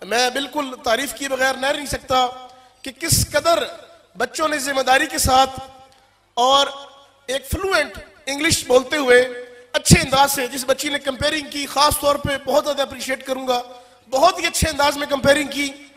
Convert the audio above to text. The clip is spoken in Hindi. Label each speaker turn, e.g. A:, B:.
A: मैं बिल्कुल तारीफ किए बगैर रह नहीं सकता कि किस कदर बच्चों ने जिम्मेदारी के साथ और एक फ्लुएंट इंग्लिश बोलते हुए अच्छे अंदाज से, जिस बच्ची ने कंपेयरिंग की खास तौर पे बहुत ज्यादा अप्रिशिएट करूंगा, बहुत ही अच्छे अंदाज में कंपेयरिंग की।